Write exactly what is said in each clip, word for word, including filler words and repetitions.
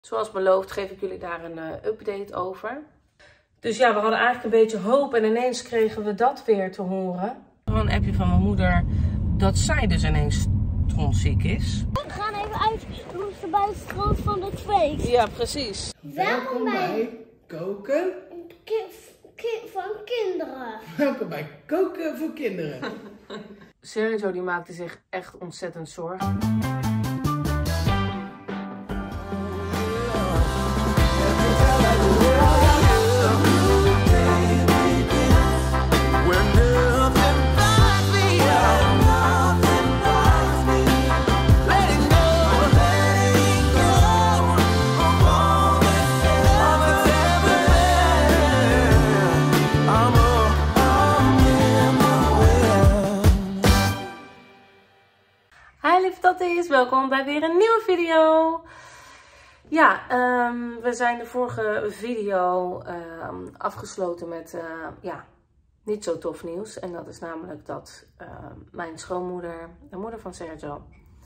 Zoals beloofd geef ik jullie daar een uh, update over. Dus ja, we hadden eigenlijk een beetje hoop en ineens kregen we dat weer te horen. Een appje van mijn moeder dat zij dus ineens strontziek is. We gaan even uitrusten bij het strand van het feest. Ja, precies. Welkom bij Koken Ki ki van kinderen. Welkom bij Koken voor kinderen. Sergio die maakte zich echt ontzettend zorgen. Hi lieve tatties, welkom bij weer een nieuwe video. Ja, um, we zijn de vorige video um, afgesloten met uh, ja, niet zo tof nieuws. En dat is namelijk dat uh, mijn schoonmoeder, de moeder van Sergio,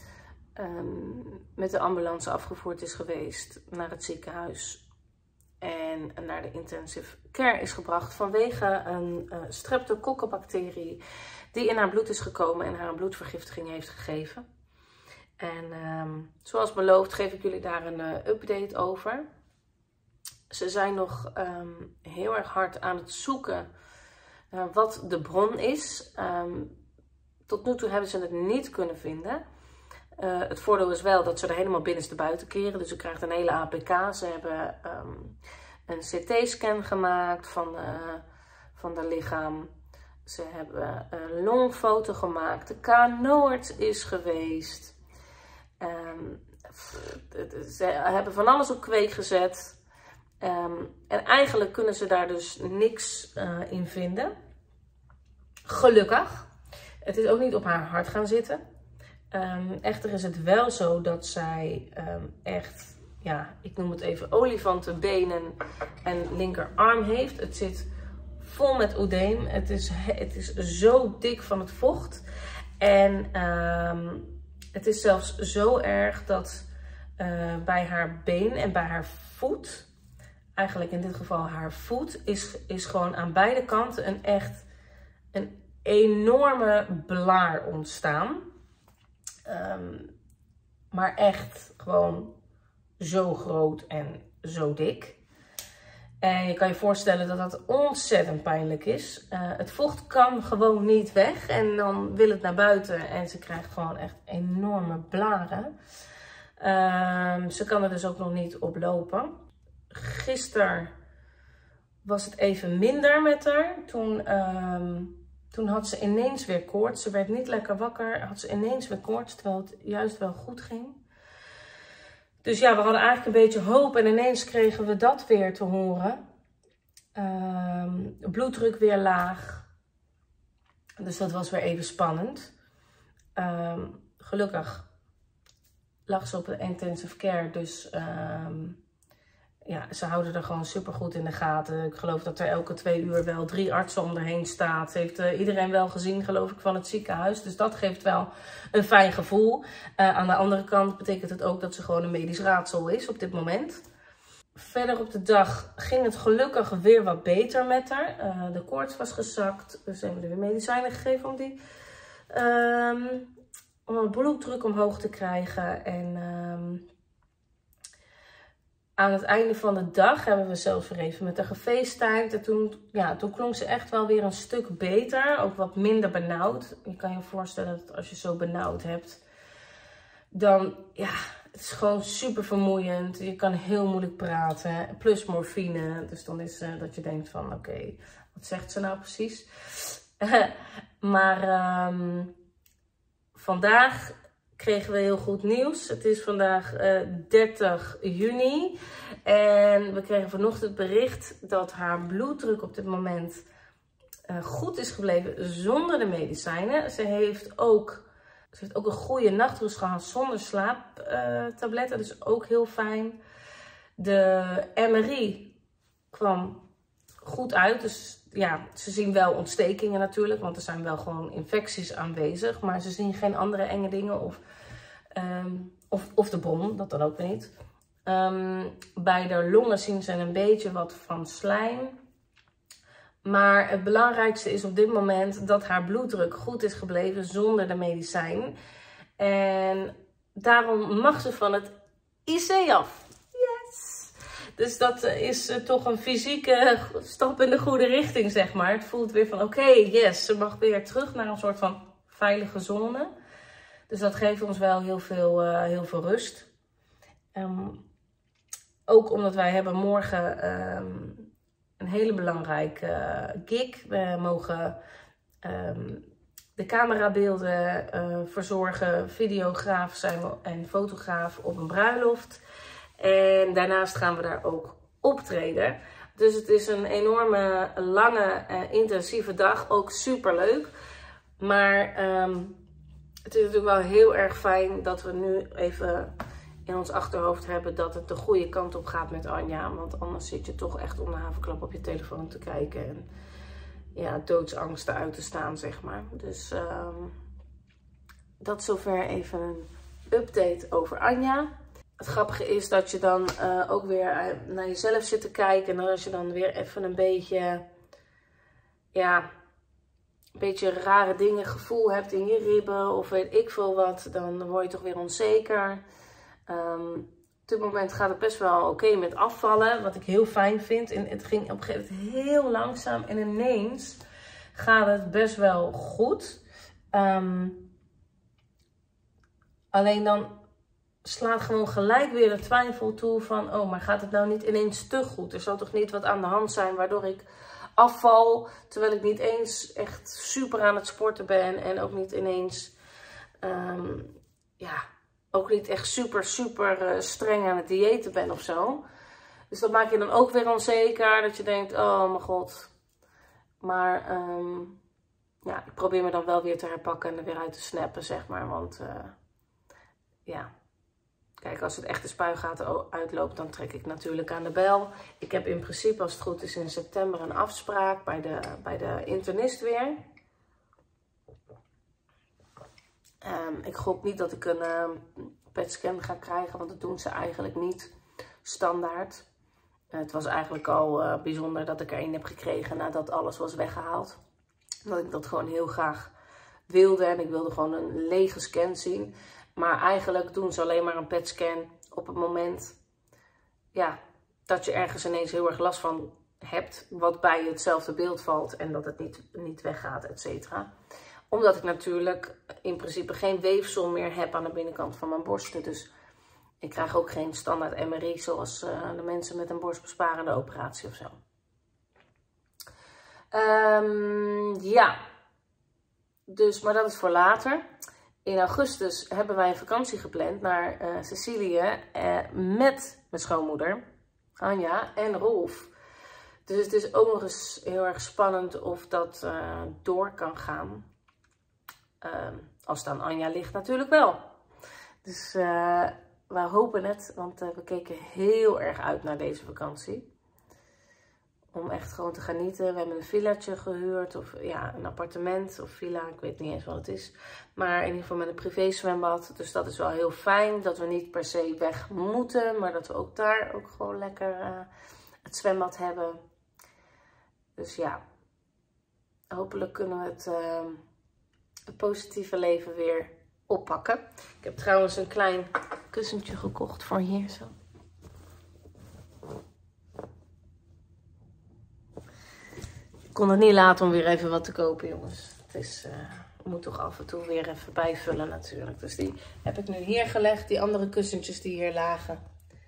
um, met de ambulance afgevoerd is geweest naar het ziekenhuis. En naar de intensive care is gebracht vanwege een uh, streptokokkenbacterie die in haar bloed is gekomen en haar een bloedvergiftiging heeft gegeven. En um, zoals beloofd geef ik jullie daar een uh, update over. Ze zijn nog um, heel erg hard aan het zoeken naar wat de bron is. Um, tot nu toe hebben ze het niet kunnen vinden. Uh, het voordeel is wel dat ze er helemaal binnenste buiten keren. Dus je krijgt een hele A P K. Ze hebben um, een C T-scan gemaakt van, uh, van het lichaam. Ze hebben een longfoto gemaakt. De K-noord is geweest. Um, ze hebben van alles op kweek gezet. Um, en eigenlijk kunnen ze daar dus niks uh, in vinden. Gelukkig. Het is ook niet op haar hart gaan zitten. Um, echter is het wel zo dat zij um, echt, ja, ik noem het even olifantenbenen en linkerarm heeft. Het zit vol met oedeem. Het is, het is zo dik van het vocht. En um, het is zelfs zo erg dat uh, bij haar been en bij haar voet, eigenlijk in dit geval haar voet, is, is gewoon aan beide kanten een echt een enorme blaar ontstaan. Um, maar echt gewoon zo groot en zo dik. En je kan je voorstellen dat dat ontzettend pijnlijk is. Uh, het vocht kan gewoon niet weg. En dan wil het naar buiten. En ze krijgt gewoon echt enorme blaren. Uh, ze kan er dus ook nog niet op lopen. Gisteren was het even minder met haar. Toen, uh, toen had ze ineens weer koorts. Ze werd niet lekker wakker. Had ze ineens weer koorts. Terwijl het juist wel goed ging. Dus ja, we hadden eigenlijk een beetje hoop en ineens kregen we dat weer te horen. Um, bloeddruk weer laag. Dus dat was weer even spannend. Um, gelukkig lag ze op de intensive care. Dus um, ja, ze houden er gewoon super goed in de gaten. Ik geloof dat er elke twee uur wel drie artsen om erheen staat. Heeft uh, iedereen wel gezien, geloof ik, van het ziekenhuis. Dus dat geeft wel een fijn gevoel. Uh, aan de andere kant betekent het ook dat ze gewoon een medisch raadsel is op dit moment. Verder op de dag ging het gelukkig weer wat beter met haar. Uh, de koorts was gezakt. Dus hebben we er weer medicijnen gegeven om die um, om de bloeddruk omhoog te krijgen. En um, aan het einde van de dag hebben we zelfs weer even met haar gefacetimed. En toen, ja, toen klonk ze echt wel weer een stuk beter. Ook wat minder benauwd. Je kan je voorstellen dat als je zo benauwd hebt, dan, ja, het is gewoon super vermoeiend. Je kan heel moeilijk praten. Plus morfine. Dus dan is uh, dat je denkt van, oké, okay, wat zegt ze nou precies? maar um, vandaag kregen we heel goed nieuws. Het is vandaag uh, dertig juni. En we kregen vanochtend bericht dat haar bloeddruk op dit moment uh, goed is gebleven zonder de medicijnen. Ze heeft ook, ze heeft ook een goede nachtrust gehad zonder slaaptabletten. Uh, dus ook heel fijn. De M R I kwam goed uit. Dus ja, ze zien wel ontstekingen natuurlijk. Want er zijn wel gewoon infecties aanwezig. Maar ze zien geen andere enge dingen. Of, um, of, of de bron, dat dan ook weer niet. Um, bij de longen zien ze een beetje wat van slijm. Maar het belangrijkste is op dit moment dat haar bloeddruk goed is gebleven zonder de medicijn. En daarom mag ze van het I C af. Yes! Dus dat is uh, toch een fysieke stap in de goede richting, zeg maar. Het voelt weer van oké, okay, yes, ze mag weer terug naar een soort van veilige zone. Dus dat geeft ons wel heel veel, uh, heel veel rust. Um, ook omdat wij hebben morgen um, een hele belangrijke uh, gig. We mogen um, de camerabeelden uh, verzorgen, videograaf zijn we en fotograaf op een bruiloft. En daarnaast gaan we daar ook optreden. Dus het is een enorme, lange, uh, intensieve dag. Ook super leuk. Maar um, het is natuurlijk wel heel erg fijn dat we nu even in ons achterhoofd hebben dat het de goede kant op gaat met Anja. Want anders zit je toch echt om de haverklap op je telefoon te kijken. En ja, doodsangsten uit te staan, zeg maar. Dus um, dat zover even een update over Anja. Het grappige is dat je dan uh, ook weer naar jezelf zit te kijken. En als je dan weer even een beetje, ja, een beetje rare dingen, gevoel hebt in je ribben of weet ik veel wat, dan word je toch weer onzeker. Um, op dit moment gaat het best wel oké okay met afvallen, wat ik heel fijn vind. En het ging op een gegeven moment heel langzaam en ineens gaat het best wel goed. Um, alleen dan slaat gewoon gelijk weer de twijfel toe van, oh, maar gaat het nou niet ineens te goed? Er zal toch niet wat aan de hand zijn waardoor ik afval, terwijl ik niet eens echt super aan het sporten ben en ook niet ineens, um, ja, ook niet echt super, super uh, streng aan het diëten ben of zo. Dus dat maakt je dan ook weer onzeker, dat je denkt, oh mijn god. Maar um, ja, ik probeer me dan wel weer te herpakken en er weer uit te snappen, zeg maar, want uh, ja. Kijk, als het echt de spuigaten uitloopt, dan trek ik natuurlijk aan de bel. Ik heb in principe, als het goed is, in september een afspraak bij de, bij de internist weer. Um, ik gok niet dat ik een uh, P E T-scan ga krijgen, want dat doen ze eigenlijk niet standaard. Uh, het was eigenlijk al uh, bijzonder dat ik er een heb gekregen nadat alles was weggehaald. Dat ik dat gewoon heel graag wilde en ik wilde gewoon een lege scan zien. Maar eigenlijk doen ze alleen maar een P E T-scan op het moment, ja, dat je ergens ineens heel erg last van hebt. Wat bij hetzelfde beeld valt en dat het niet, niet weggaat, et cetera. Omdat ik natuurlijk in principe geen weefsel meer heb aan de binnenkant van mijn borsten. Dus ik krijg ook geen standaard M R I zoals uh, de mensen met een borstbesparende operatie of zo. Um, ja, dus, maar dat is voor later. In augustus hebben wij een vakantie gepland naar uh, Sicilië uh, met mijn schoonmoeder, Anja en Rolf. Dus het is ook nog eens heel erg spannend of dat uh, door kan gaan. Uh, als het aan Anja ligt natuurlijk wel. Dus uh, we hopen het, want uh, we keken heel erg uit naar deze vakantie. Om echt gewoon te genieten. We hebben een villaatje gehuurd. Of ja, een appartement of villa. Ik weet niet eens wat het is. Maar in ieder geval met een privé zwembad. Dus dat is wel heel fijn. Dat we niet per se weg moeten. Maar dat we ook daar ook gewoon lekker uh, het zwembad hebben. Dus ja. Hopelijk kunnen we het, uh, het positieve leven weer oppakken. Ik heb trouwens een klein kussentje gekocht voor hier zo. Ik kon het niet laten om weer even wat te kopen, jongens. Het is, uh, moet toch af en toe weer even bijvullen natuurlijk. Dus die heb ik nu hier gelegd. Die andere kussentjes die hier lagen,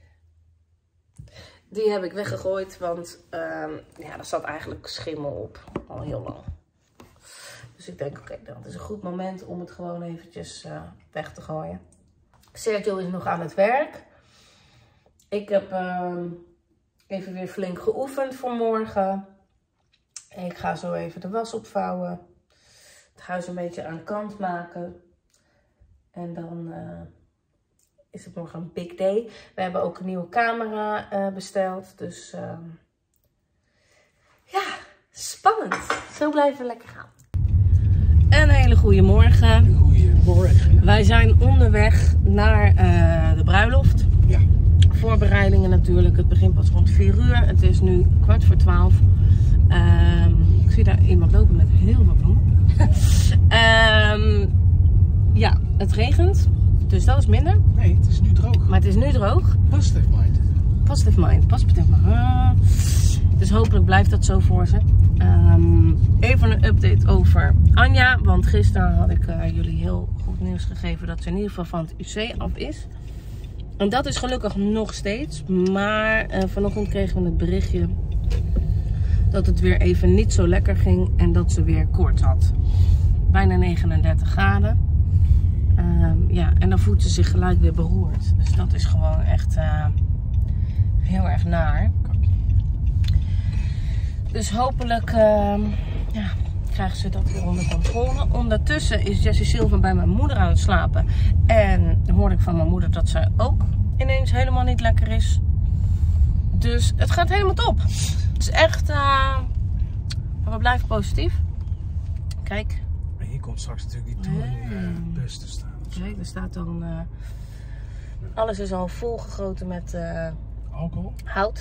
die heb ik weggegooid. Want uh, ja, er zat eigenlijk schimmel op. Al heel lang. Dus ik denk, oké, okay, dat is een goed moment om het gewoon eventjes uh, weg te gooien. Sergio is nog aan het werk. Ik heb uh, even weer flink geoefend voor morgen. Ik ga zo even de was opvouwen. Het huis een beetje aan kant maken. En dan uh, is het morgen een big day. We hebben ook een nieuwe camera uh, besteld. Dus uh, ja, spannend. Zo blijven we lekker gaan. Een hele goede morgen. Goedemorgen. Wij zijn onderweg naar uh, de bruiloft. Ja. voorbereidingen natuurlijk. Het begint pas rond vier uur. Het is nu kwart voor twaalf. Um, ik zie daar iemand lopen met heel veel bloemen. um, ja, het regent. Dus dat is minder. Nee, het is nu droog. Maar het is nu droog. Positive mind. Positive mind. Positive mind. Dus hopelijk blijft dat zo voor ze. Um, even een update over Anja. Want gisteren had ik uh, jullie heel goed nieuws gegeven dat ze in ieder geval van het U C af is. En dat is gelukkig nog steeds. Maar uh, vanochtend kregen we het berichtje dat het weer even niet zo lekker ging. En dat ze weer koorts had. Bijna negenendertig graden. Um, ja, en dan voelt ze zich gelijk weer beroerd. Dus dat is gewoon echt uh, heel erg naar. Dus hopelijk uh, ja, krijgen ze dat weer onder controle. Ondertussen is Jessie Silva bij mijn moeder aan het slapen. En hoorde ik van mijn moeder dat zij ook ineens helemaal niet lekker is. Dus het gaat helemaal top. Het is echt... Uh, we blijven positief. Kijk. En hier komt straks natuurlijk die touringbus te staan. Kijk, er staat dan... Uh, alles is al volgegoten met... Uh, alcohol? Hout.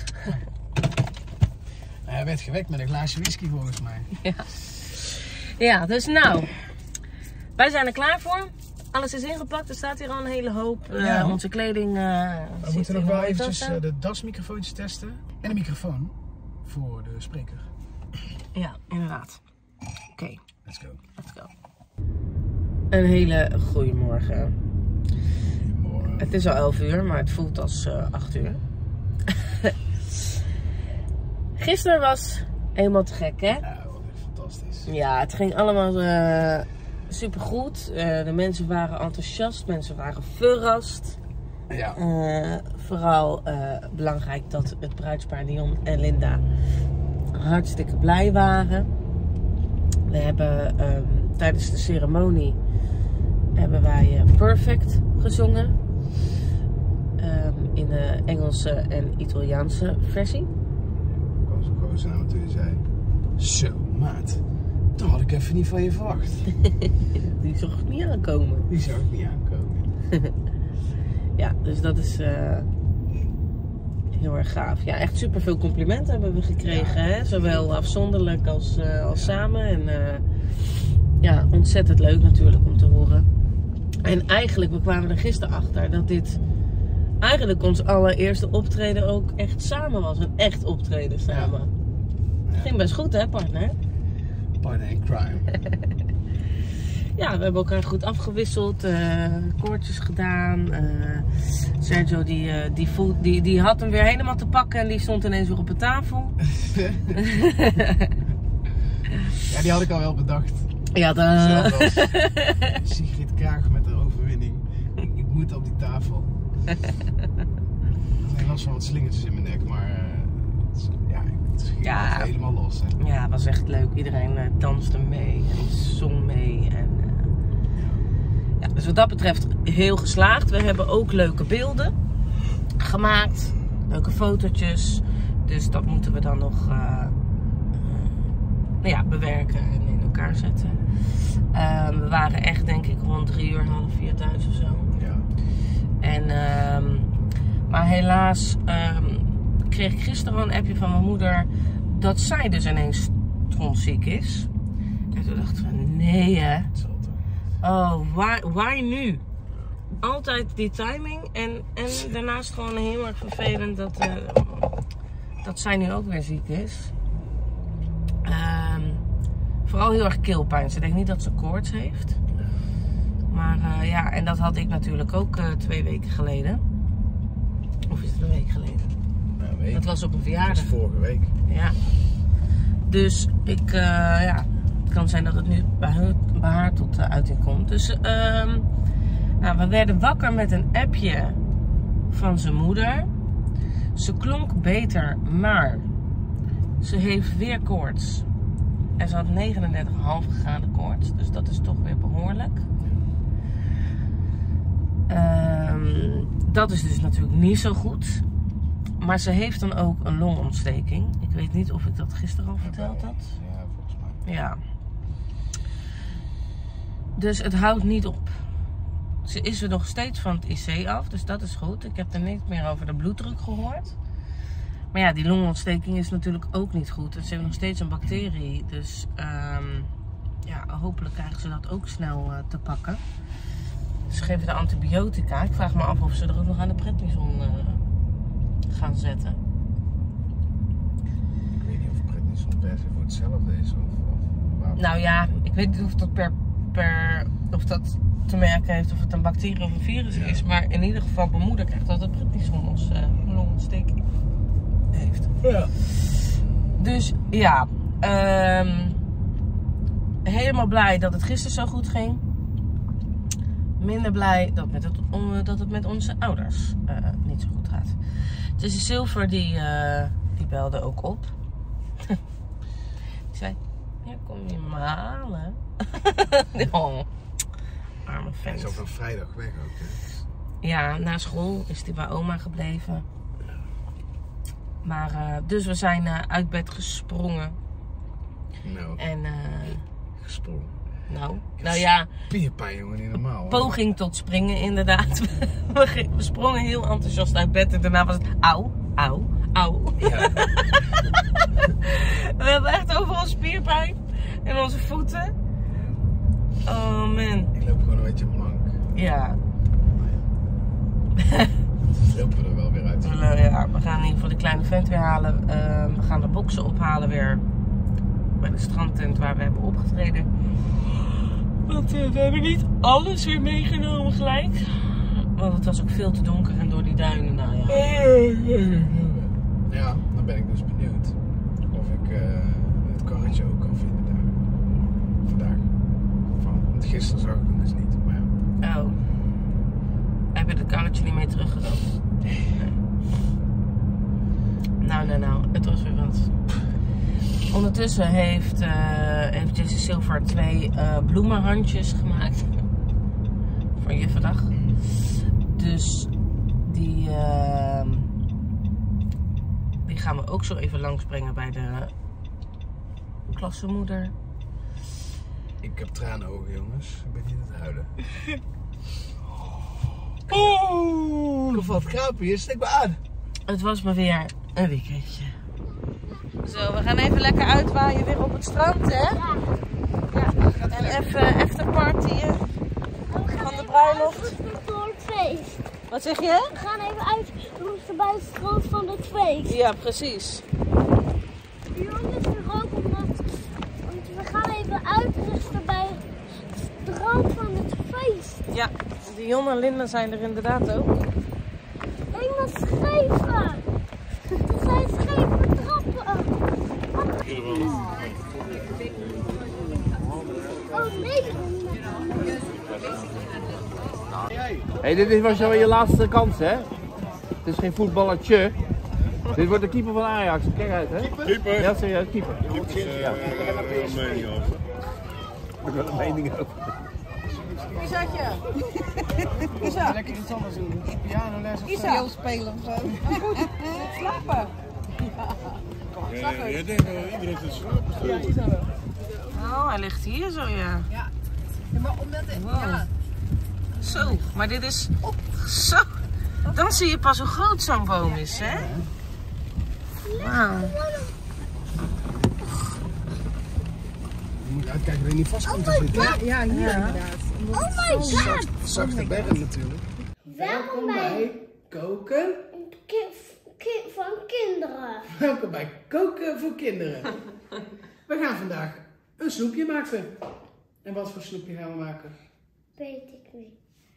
Hij werd gewekt met een glaasje whisky volgens mij. Ja. Ja, dus nou. Wij zijn er klaar voor. Alles is ingepakt. Er staat hier al een hele hoop. Uh, Ja. Onze kleding. Uh, We moeten nog wel eventjes uh, de D A S-microfoontjes testen. En de microfoon voor de spreker. Ja, inderdaad. Oké, okay, Let's go. let's go. Een hele goede morgen. Goedemorgen. Het is al elf uur, maar het voelt als uh, acht uur. Gisteren was helemaal te gek, hè? Ja, wat echt fantastisch. Ja, het ging allemaal uh, supergoed. Uh, de mensen waren enthousiast, mensen waren verrast. Ja. Uh, vooral uh, belangrijk dat het bruidspaar Dion en Linda hartstikke blij waren. We hebben um, tijdens de ceremonie hebben wij uh, Perfect gezongen. Um, in de Engelse en Italiaanse versie. Ik was ook gewoon samen toen je zei: zo, maat, dat had ik even niet van je verwacht. Die zag ik niet aankomen. Die zou ik niet aankomen. Ja, dus dat is uh, heel erg gaaf. Ja, echt super veel complimenten hebben we gekregen. Ja. Hè? Zowel afzonderlijk als, uh, als ja. samen. En uh, ja, ontzettend leuk natuurlijk om te horen. En eigenlijk, we kwamen er gisteren achter dat dit eigenlijk ons allereerste optreden ook echt samen was. Een echt optreden samen. Ja. Ja. Ging best goed, hè, partner? Partner in crime. Ja, we hebben elkaar goed afgewisseld, uh, koortjes gedaan. Uh, Sergio die, uh, die, voelt, die, die had hem weer helemaal te pakken en die stond ineens weer op de tafel. Ja, die had ik al wel bedacht. Ja, dan... Sigrid Kaag met de overwinning. Ik, ik moet op die tafel. Ik had geen last van wat slingertjes in mijn nek, maar uh, het, ja, het ging ja. helemaal los. Hè. Ja, het was echt leuk. Iedereen uh, danste mee en zong mee. En, uh, ja, dus wat dat betreft heel geslaagd. We hebben ook leuke beelden gemaakt. Leuke fotootjes. Dus dat moeten we dan nog uh, uh, nou ja, bewerken en in elkaar zetten. Uh, we waren echt denk ik rond drie uur, half vier thuis of zo. Ja. En, uh, maar helaas uh, kreeg ik gisteren een appje van mijn moeder dat zij dus ineens strontziek is. En toen dachten we, nee hè. Oh, why, why nu? Altijd die timing. En, en daarnaast gewoon heel erg vervelend dat, uh, dat zij nu ook weer ziek is. Um, vooral heel erg keelpijn. Ze denkt niet dat ze koorts heeft. Maar uh, ja, en dat had ik natuurlijk ook uh, twee weken geleden. Of is het een week geleden? Nou, een week. Dat was op een verjaardag. Dat was vorige week. Ja. Dus ik, uh, ja, het kan zijn dat het nu bij haar, bij haar tot uh, uiting komt. Dus uh, nou, we werden wakker met een appje van zijn moeder. Ze klonk beter, maar ze heeft weer koorts. En ze had negenendertig komma vijf graden koorts, dus dat is toch weer behoorlijk. Uh, dat is dus natuurlijk niet zo goed. Maar ze heeft dan ook een longontsteking. Ik weet niet of ik dat gisteren al verteld had. Ja, volgens mij. Ja. Dus het houdt niet op. Ze is er nog steeds van het I C af, dus dat is goed. Ik heb er niks meer over de bloeddruk gehoord. Maar ja, die longontsteking is natuurlijk ook niet goed. En ze heeft nog steeds een bacterie. Dus um, ja, hopelijk krijgen ze dat ook snel uh, te pakken. Ze geven de antibiotica. Ik vraag me af of ze er ook nog aan de prednison uh, gaan zetten. Ik weet niet of prednison per se voor hetzelfde is. Of, of waar... Nou ja, ik weet niet of dat per, per of dat te merken heeft of het een bacterie of een virus ja. is. Maar in ieder geval, mijn moeder krijgt altijd prednison als uh, longontsteking heeft. Ja. Dus ja, um, helemaal blij dat het gisteren zo goed ging. Minder blij dat, met het, dat het met onze ouders uh, niet zo goed gaat. Dus Silver die, uh, die belde ook op. Die zei, ja, kom je me halen? Oh, arme vent. Hij is al van vrijdag weg ook, hè? Ja, na school is hij bij oma gebleven. Maar, uh, dus we zijn uh, uit bed gesprongen. Nou, en, uh, gesprongen. Nou, nou ja. Spierpijn, jongen, niet normaal. Poging tot springen, inderdaad. We sprongen heel enthousiast uit bed en daarna was het auw, auw, auw. Ja. We hebben echt overal spierpijn in onze voeten. Oh man. Ik loop gewoon een beetje mank. Ja. Dus lopen we er wel weer uit. Ja, we gaan in ieder geval de kleine vent weer halen. Uh, we gaan de boksen ophalen weer bij de strandtent waar we hebben opgetreden. Want uh, we hebben niet alles weer meegenomen gelijk. Want het was ook veel te donker en door die duinen. Nou ja. Ja, dan ben ik dus benieuwd of ik uh, het karretje ook kan vinden daar. Vandaag. Van, want gisteren zag ik hem dus niet. Maar ja. Oh. Heb je het karretje niet mee teruggedaan? Nee. Nou, nou, nou. Het was weer wat. Ondertussen heeft, uh, heeft Jessie Silver twee uh, bloemenhandjes gemaakt. Voor Juffendag. Dus die, uh, die gaan we ook zo even langsbrengen bij de klassenmoeder. Ik heb tranenogen, jongens. Ik ben niet aan het huilen. Oh! Ik valt kraampje, stek me aan. Het was maar weer een weekendje. Zo, we gaan even lekker uitwaaien weer op het strand, hè? Ja. Ja. En even afterpartyen van de bruiloft. Voor het feest. Wat zeg je? We gaan even uitrusten bij het strand van het feest. Ja, precies. De jongens er ook omdat, want we gaan even uitrusten bij het strand van het feest. Ja, Dion en Linda zijn er inderdaad ook. Helemaal scheven. Het zijn scheve trappen. Oh nee. Hey, dit was jouw je laatste kans, hè? Het is geen voetballertje. Dit wordt de keeper van Ajax. Kijk uit, hè? Keeper? Ja, serieus, keeper. Keeper is ja. Ik heb er een mening over. Ik heb wel een mening over. Isatje. Isa. Lekker iets anders doen. Pianoles of Isa. Heel spelen of zo. Maar goed, slapen. Ja, jij denkt wel, iedereen heeft een slaap. Ja, Isa wel. Oh, hij ligt hier zo, ja. Ja. Ja, maar omdat het, Wow. ja. Zo, maar dit is zo. Dan zie je pas hoe groot zo'n boom is, hè? Wauw. Je moet uitkijken dat je niet vast komt te zitten. Ja, ja, hier Ja. inderdaad. Oh my god. Zachte bergen natuurlijk. Welkom bij Koken. ki ki van kinderen. Welkom bij Koken voor Kinderen. We gaan vandaag een snoepje maken. En wat voor snoepje gaan we maken? Weet ik niet.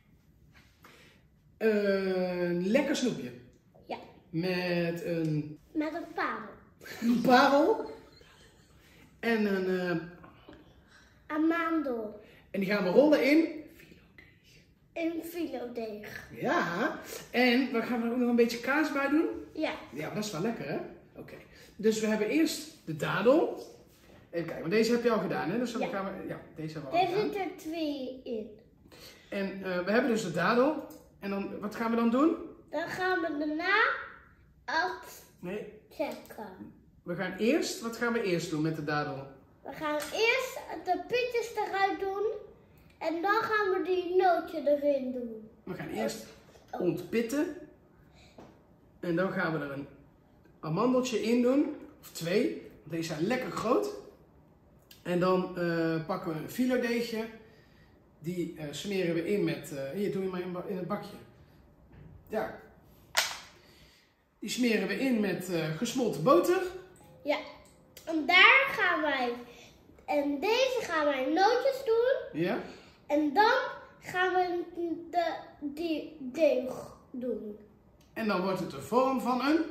Een lekker snoepje. Ja, Met een, met een parel. een parel. En een... Uh, Amandel. en die gaan we rollen in... Een filodeeg. Ja. En we gaan er ook nog een beetje kaas bij doen. Ja. Ja, dat is wel lekker, hè? Oké. Okay. Dus we hebben eerst de dadel. Even kijken, maar deze heb je al gedaan, hè? Dus dan Ja. gaan we... Ja, deze hebben we al Er gedaan. zitten er twee in. En uh, we hebben dus de dadel. En dan, wat gaan we dan doen? Dan gaan we daarna Nee, afchecken. we gaan eerst... Wat gaan we eerst doen met de dadel? We gaan eerst de pitjes eruit doen. En dan gaan we die nootje erin doen. We gaan eerst ontpitten. En dan gaan we er een amandeltje in doen. Of twee. Want deze zijn lekker groot. En dan uh, pakken we een filodeegje. Die uh, smeren we in met... Uh, hier, doe je maar in, in het bakje. Ja. Die smeren we in met uh, gesmolten boter. Ja. En daar gaan wij... En deze gaan wij nootjes doen. Ja. En dan gaan we de, die deeg doen. En dan wordt het de vorm van een...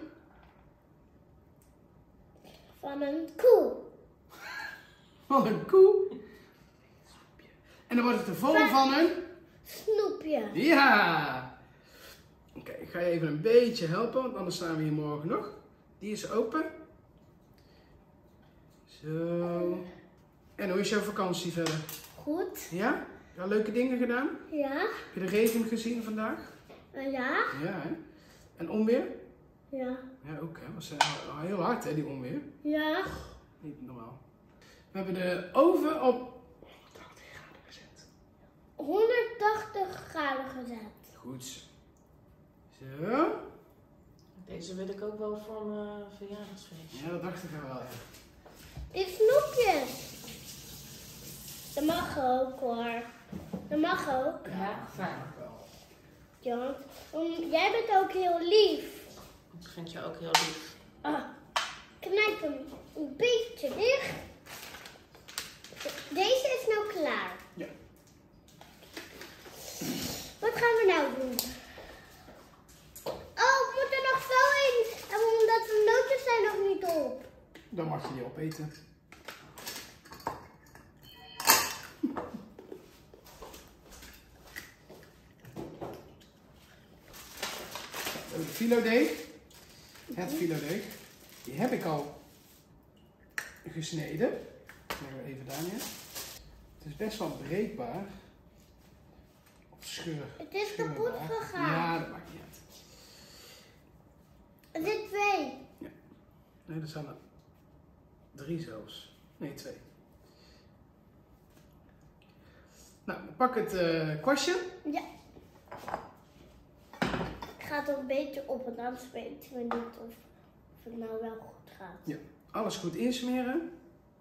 Van een koe. Van een koe. En dan wordt het de vorm van een... Snoepje. Ja! Oké, okay, ik ga je even een beetje helpen, want anders staan we hier morgen nog. Die is open. Zo. En hoe is jouw vakantie verder? Goed. Ja? Heb je leuke dingen gedaan? Ja. Heb je de regen gezien vandaag? Uh, ja. Ja, hè? En onweer? Ja. Ja, ook hè. Was uh, heel hard hè, die onweer. Ja. Niet normaal. We hebben de oven op honderdtachtig graden gezet. honderdtachtig graden gezet. Goed. Zo. Deze wil ik ook wel voor mijn verjaardagsfeest. Ja, dat dacht ik al wel, ja. Die snoepjes. Dat mag ook hoor. Dat mag ook. Ja, fijn. Ja, want jij bent ook heel lief. Dat vind je ook heel lief. Ah, knijp hem een beetje dicht. Deze is nou klaar. Ja. Wat gaan we nou doen? Oh, ik moet er nog zo in. En omdat de nootjes zijn nog niet op. Dan mag je die opeten. De filodeeg. Het filodeeg. Die heb ik al gesneden. Leggen we even daar neer. Het is best wel breekbaar. Of scheur. Het is scheurbaar. kapot gegaan. Ja, dat maakt niet uit. Er zit twee. Ja. Nee, er zijn er drie zelfs. Nee, twee. Nou, dan pak het uh, kwastje. Ja. Ik ga het een beetje op en anders weten we niet of, of het nou wel goed gaat. Ja, alles goed insmeren.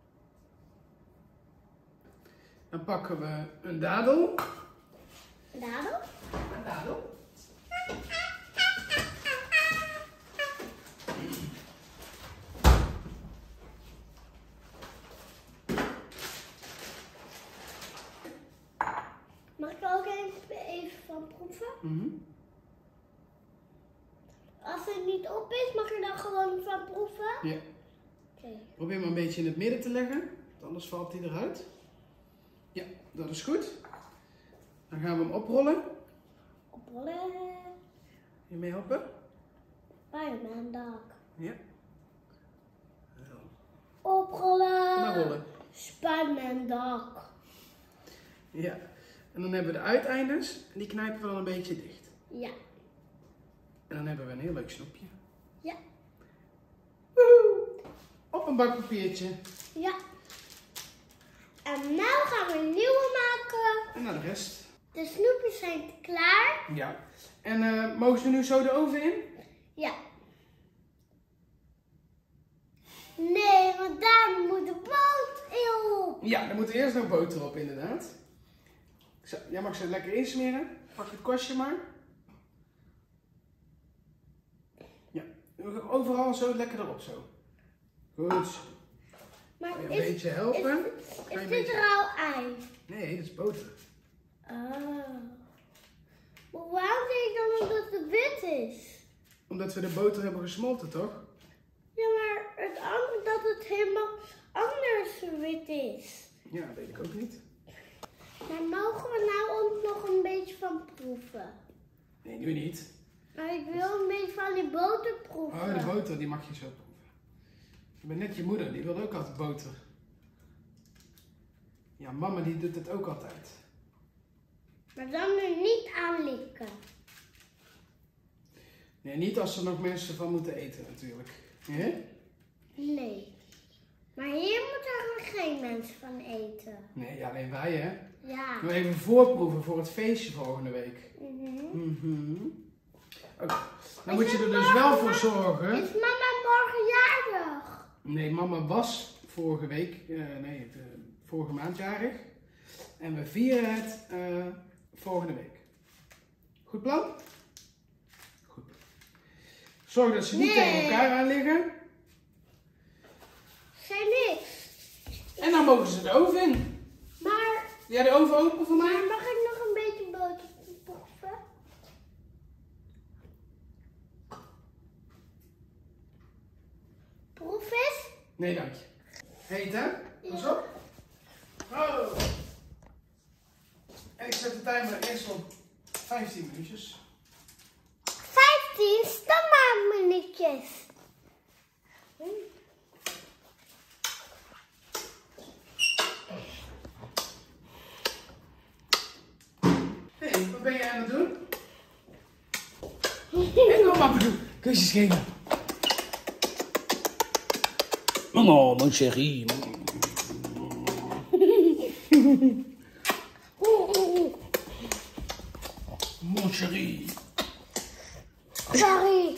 Dan pakken we een dadel. Dadel? Een dadel. Mag ik er ook even, even van proeven? Mm-hmm. Als het niet op is, mag je dan gewoon van proeven? Ja. Okay. Probeer maar een beetje in het midden te leggen, want anders valt hij eruit. Ja, dat is goed. Dan gaan we hem oprollen. Oprollen. Je mee helpen? Bij mijn dak. Ja. Oprollen. Maar rollen. Spannend dak. Ja. En dan hebben we de uiteindes en die knijpen we dan een beetje dicht. Ja. En dan hebben we een heel leuk snoepje. Ja. Woehoe! Op een bakpapiertje. Ja. En nu gaan we een nieuwe maken. En naar de rest. De snoepjes zijn klaar. Ja. En uh, mogen ze nu zo de oven in? Ja. Nee, want daar moet de boter op. Ja, dan moet er eerst nog boter op inderdaad. Zo, jij mag ze lekker insmeren. Pak het kwastje maar. Ja, overal zo lekker erop zo. Goed. Maar Ga je een is, beetje helpen? is, Ga je is een dit beetje- rauw ei? Nee, dat is boter. Oh. Maar waarom denk je dan dat het wit is? Omdat we de boter hebben gesmolten, toch? Ja, maar het andere dat het helemaal anders wit is. Ja, dat weet ik ook niet. Maar mogen we nou ook nog een beetje van proeven? Nee, nu niet. Maar ik wil een beetje van die boter proeven. Oh, de boter, die mag je zo proeven. Ik ben net je moeder, die wil ook altijd boter. Ja, mama die doet het ook altijd. Maar dan er niet aan likken. Nee, niet als er nog mensen van moeten eten natuurlijk. Hè? Nee. Maar hier moeten er geen mensen van eten. Nee, alleen wij hè. Ja. Nog even voorproeven voor het feestje volgende week. Mhm. Mhm. Oké, dan moet je er dus wel voor zorgen. Is mama morgen jarig? Nee, mama was vorige week, uh, nee, de, vorige maand jarig. En we vieren het uh, volgende week. Goed plan? Goed. Zorg dat ze niet Nee. tegen elkaar aan liggen. Geen niks. En dan mogen ze de oven in. Maar, Ja, de oven open voor maar mij? mag ik nog een beetje boter proeven? Proef eens. Nee, dank je. Heet hè? Pas op. Oh. En ik zet de timer eerst op vijftien minuutjes. vijftien, staan maar minuutjes. Hé, hey, wat ben je aan het doen? En kom maar, kusjes geven. Mama, mon chéri. Mon chéri. Sorry.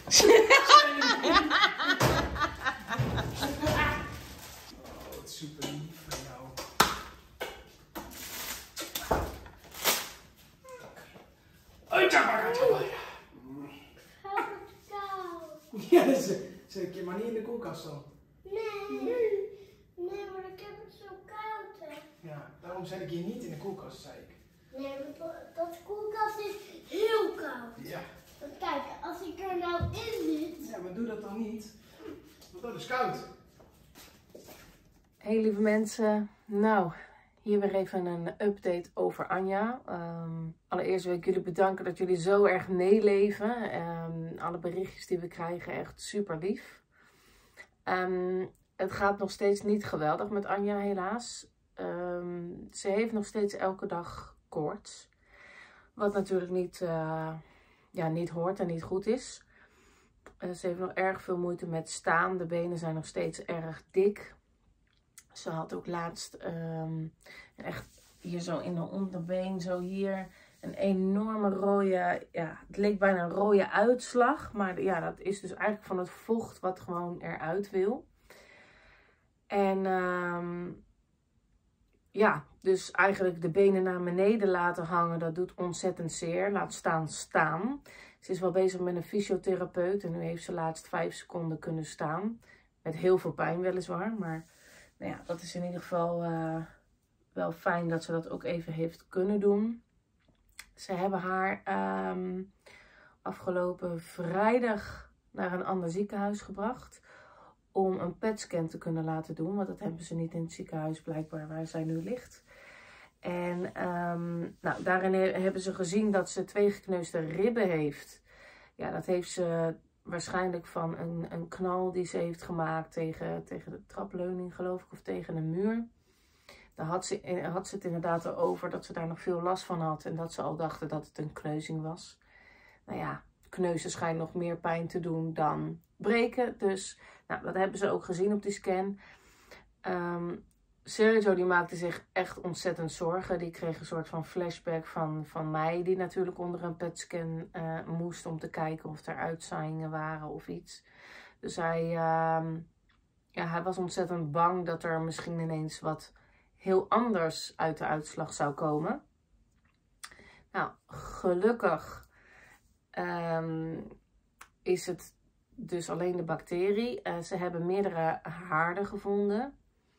Oh, wat super lief van jou. Oh, tjabba, tjabba. Gaat het koud? Ja, zet je maar niet in de koelkast dan. Nee. Nee, maar ik heb het zo koud. Hè. Ja, daarom zet ik je niet in de koelkast, zei ik. Nee, want dat, dat koelkast is heel koud. Ja. Want kijk, als ik er nou in zit. Ja, maar doe dat dan niet. Want dat is koud. Hey lieve mensen, nou, hier weer even een update over Anja. Um, allereerst wil ik jullie bedanken dat jullie zo erg meeleven. Um, alle berichtjes die we krijgen, echt super lief. Um, het gaat nog steeds niet geweldig met Anja, helaas. Um, ze heeft nog steeds elke dag koorts. Wat natuurlijk niet, uh, ja, niet hoort en niet goed is. Uh, ze heeft nog erg veel moeite met staan. De benen zijn nog steeds erg dik. Ze had ook laatst um, echt hier zo in de onderbeen, zo hier, een enorme rode, ja, het leek bijna een rode uitslag. Maar ja, dat is dus eigenlijk van het vocht wat gewoon eruit wil. En um, ja, dus eigenlijk de benen naar beneden laten hangen, dat doet ontzettend zeer. Laat staan staan. Ze is wel bezig met een fysiotherapeut en nu heeft ze laatst vijf seconden kunnen staan. Met heel veel pijn weliswaar, maar nou ja, dat is in ieder geval uh, wel fijn dat ze dat ook even heeft kunnen doen. Ze hebben haar um, afgelopen vrijdag naar een ander ziekenhuis gebracht om een P E T-scan te kunnen laten doen. Want dat hebben ze niet in het ziekenhuis blijkbaar waar zij nu ligt. En um, nou, daarin hebben ze gezien dat ze twee gekneusde ribben heeft. Ja, dat heeft ze waarschijnlijk van een, een knal die ze heeft gemaakt tegen, tegen de trapleuning, geloof ik, of tegen een muur. Daar had ze, had ze het inderdaad over dat ze daar nog veel last van had. En dat ze al dachten dat het een kneuzing was. Nou ja, kneuzen schijnt nog meer pijn te doen dan breken. Dus nou, dat hebben ze ook gezien op die scan. Um, Sergio die maakte zich echt ontzettend zorgen. Die kreeg een soort van flashback van, van mij. Die natuurlijk onder een P E T-scan uh, moest om te kijken of er uitzaaiingen waren of iets. Dus hij, uh, ja, hij was ontzettend bang dat er misschien ineens wat heel anders uit de uitslag zou komen. Nou, gelukkig um, is het dus alleen de bacterie. Uh, ze hebben meerdere haarden gevonden.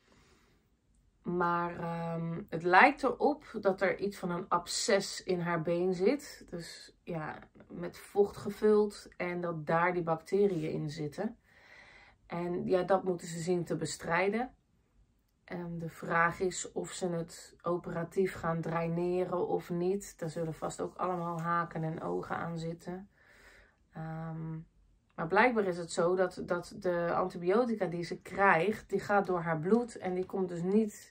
Maar um, het lijkt erop dat er iets van een absces in haar been zit. Dus ja, met vocht gevuld en dat daar die bacteriën in zitten. En ja, dat moeten ze zien te bestrijden. En de vraag is of ze het operatief gaan draineren of niet. Daar zullen vast ook allemaal haken en ogen aan zitten. Um, maar blijkbaar is het zo dat, dat de antibiotica die ze krijgt, die gaat door haar bloed. En die komt dus niet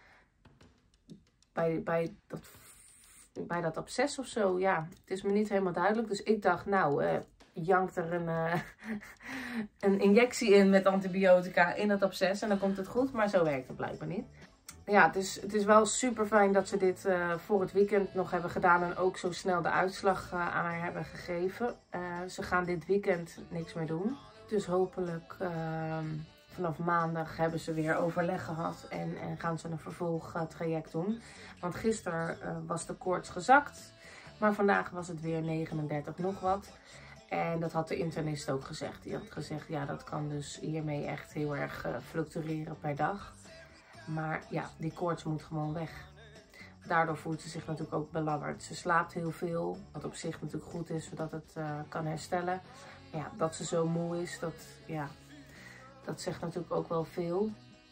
bij, bij, dat, bij dat absces of zo. Ja, het is me niet helemaal duidelijk. Dus ik dacht, nou, uh, jankt er een, uh, een injectie in met antibiotica in het absces en dan komt het goed. Maar zo werkt het blijkbaar niet. Ja, het is, het is wel super fijn dat ze dit uh, voor het weekend nog hebben gedaan en ook zo snel de uitslag uh, aan haar hebben gegeven. Uh, ze gaan dit weekend niks meer doen. Dus hopelijk uh, vanaf maandag hebben ze weer overleg gehad en, en gaan ze een vervolgtraject doen. Want gisteren uh, was de koorts gezakt, maar vandaag was het weer negenendertig nog wat. En dat had de internist ook gezegd. Die had gezegd, ja, dat kan dus hiermee echt heel erg uh, fluctueren per dag. Maar ja, die koorts moet gewoon weg. Daardoor voelt ze zich natuurlijk ook belabberd. Ze slaapt heel veel, wat op zich natuurlijk goed is, zodat het uh, kan herstellen. Maar ja, dat ze zo moe is, dat, ja, dat zegt natuurlijk ook wel veel.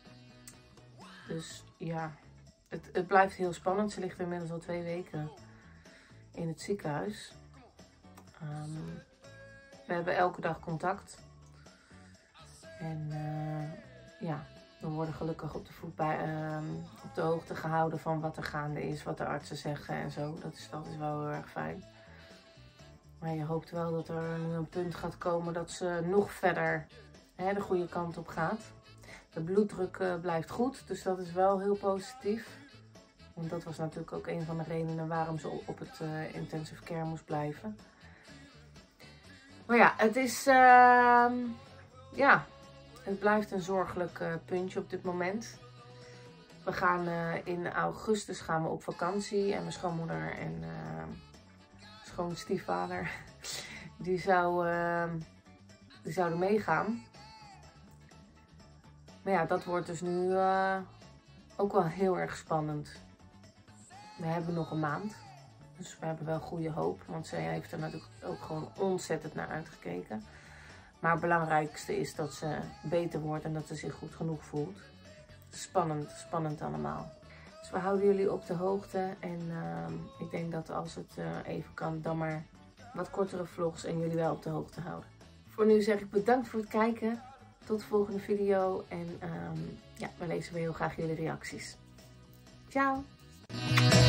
Dus ja, het, het blijft heel spannend. Ze ligt inmiddels al twee weken in het ziekenhuis. Um, we hebben elke dag contact. En uh, ja... We worden gelukkig op de voet bij, uh, op de hoogte gehouden van wat er gaande is, wat de artsen zeggen en zo. Dat is, dat is wel heel erg fijn. Maar je hoopt wel dat er nu een punt gaat komen dat ze nog verder hè, de goede kant op gaat. De bloeddruk uh, blijft goed, dus dat is wel heel positief. Want dat was natuurlijk ook een van de redenen waarom ze op het uh, intensive care moest blijven. Maar ja, het is... Uh, ja... Het blijft een zorgelijk uh, puntje op dit moment. We gaan uh, in augustus gaan we op vakantie. En mijn schoonmoeder en uh, schoonstiefvader, die, zou, uh, die zouden meegaan. Maar ja, dat wordt dus nu uh, ook wel heel erg spannend. We hebben nog een maand. Dus we hebben wel goede hoop. Want zij heeft er natuurlijk ook gewoon ontzettend naar uitgekeken. Maar het belangrijkste is dat ze beter wordt en dat ze zich goed genoeg voelt. Spannend, spannend allemaal. Dus we houden jullie op de hoogte. En uh, ik denk dat als het uh, even kan, dan maar wat kortere vlogs en jullie wel op de hoogte houden. Voor nu zeg ik bedankt voor het kijken. Tot de volgende video. En um, ja, we lezen weer heel graag jullie reacties. Ciao!